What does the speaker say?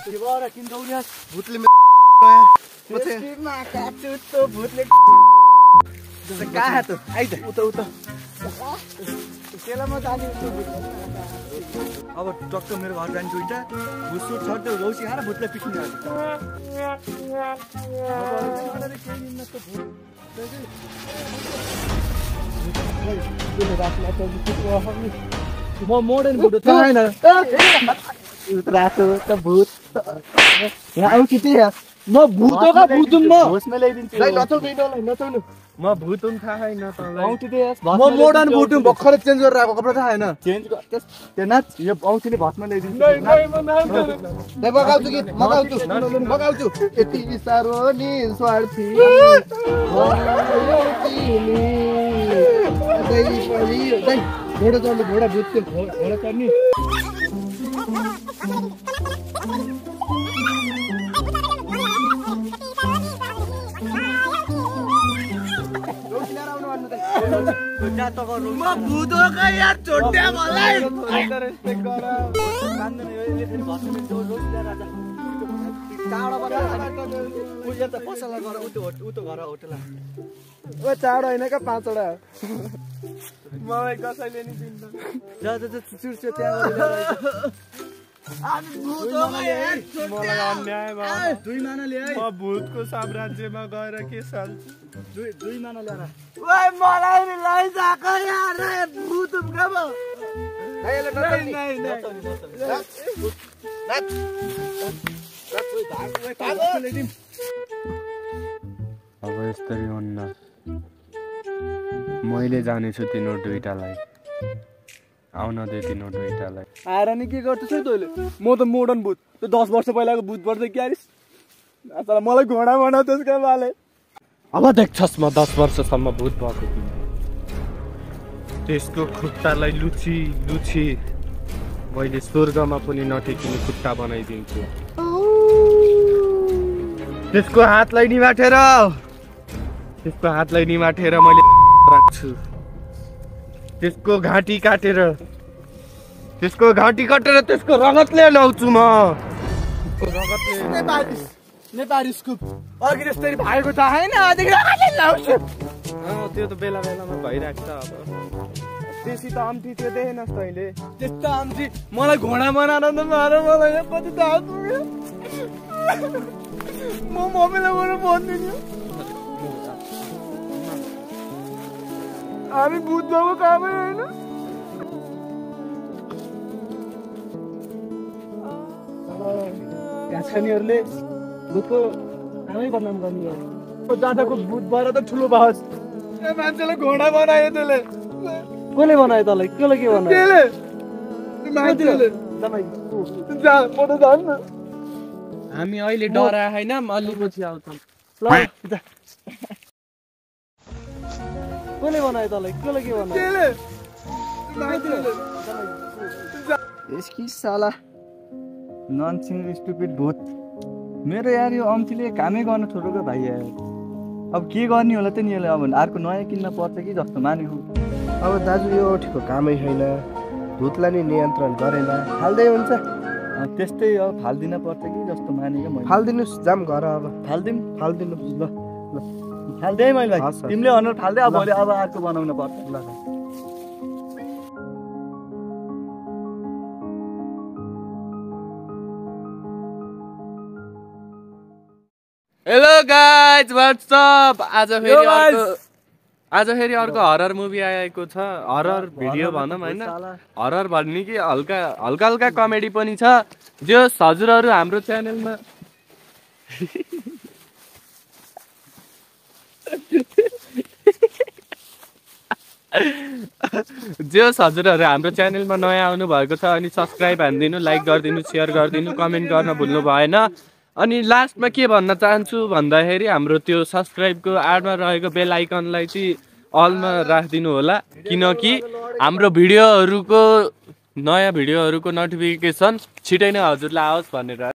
Gimana kintonya? भूतले भूतले कहाँ है तो आइज उता केलामा जाने अब टक्क मेरो घर जाने दुईटा भुसु छर्दै रौसी खाएर भूतले पिट्ने म मोडर्न भूत छैन रातो त भूत यहाँ आउ कि म भूत हो का भूतुम म होसमा ल्याइदिन्छु ल नचाउनु म भूतुम थाहा छैन तँलाई आउ म मोडर्न भुटुम भर्खरै चेन्ज गरेर आएको कपडा थाहा छैन चेन्ज त्यो नाच यो औँठीले भस्मा ल्याइदिन्छु मगाउँछु यति साह्रो नि स्वार्थी घोडा चढ्नु घोडा भुत्यो घोडा चढ्ने म भूत हो का यार छोड्या मलाई चाँडो होइन क्या 5 वटा मलाई कसैले नि दिन्छ म भूतको साम्राज्यमा गएर के साल्छु दुई माना ल्याएर मलाई नि लैजाको यार भूत अब यस्तरी हुन्न मैले जानेछु तिनीहरू दुईटालाई आउन दे तिनीहरू दुईटालाई आएर नि के गर्छस् है तैँले म त मोडर्न भूत त्यो 10 वर्ष पहिलाको भूत पर्छ क्यारिस मलाई घोडा बनाऊ त्यसको बाले अब देख्छस् म 10 वर्षसम्म भूत भएको तिमी त्यसको खुट्टालाई लुची लुची मैले स्वर्गमा पनि नटेकिने खुट्टा बनाइदिन्छु त्यसको हातलाई निमाटेर मैले राख्छु त्यसको घाँटी काटेर त्यसको रगतले ल्याउँछु म नेपाली स्कुप अघि जस्तै भएको थाहा छैन अझै रगतले ल्याउँछु त्यो त बेला बेलामा भइरहेको छ अब त्यसै त अम्ठी त्यो देखेनस् तैँले त्यस्तो अम्ठी मलाई घोडा बनाएर त मार मलाई कति थाहा पुग्यो म मम्मीलाई गएर भन्दिनँ हामी भूत भएको कामै होइन घाँसखानीहरूले भूतको कामै बदनाम गर्ने जाँदाको भूत भएर त ठुलो भाओस् मान्छेलाई घोडा बनायो त्यसले कसले बनायो तँलाई कसले के बनायो हामी अहिले डरा होइन अलि पछि आउँछौँ ल कसले बनायो तँलाई कसले के बनायो यसकी साला ननसिङ स्टुपिड भूत मेरो यार यो अम्तीले कामै गर्न छोडेको भाइ यार अब के गर्ने होला त नि यसले अब अर्को नयाँ किन्न पर्छ कि जस्तो मानेको अब दाजु यो औठीको कामै छैन भूतलाई नि नियन्त्रण गरेन फाल्दै हुन्छ त्यस्तै अब फाल्दिन पर्छ कि जस्तो मानेको मैले फाल्दिनुस् जाम घर अब फाल्दिनु ल फाल्दै मैले भाइ तिमीले अनुहार फाल्दै अब भोलि अब अर्को बनाउन पर्छ ल हेलो गाइज व्हाट्स अप आज फेरि अर्को हरर मुभी आएको छ हरर भिडियो भनौँ होइन हरर भन्ने कि हल्का कमेडी पनि छ जो हजुरहरू हाम्रो च्यानलमा नयाँ आउनु भएको छ अनि सब्सक्राइब हानिदिनु लाइक गरिदिनु सेयर गरिदिनु कमेन्ट गर्न भुल्नु भएन अनि लास्टमा के भन्न चाहन्छु भन्दाखेरि हाम्रो त्यो सब्सक्राइबको आडमा रहेको बेल आइकनलाई चाहिँ अलमा राखिदिनु होला किनकि हाम्रो नयाँ भिडियोहरूको नोटिफिकेसन छिटै नै हजुरलाई आओस् भनेर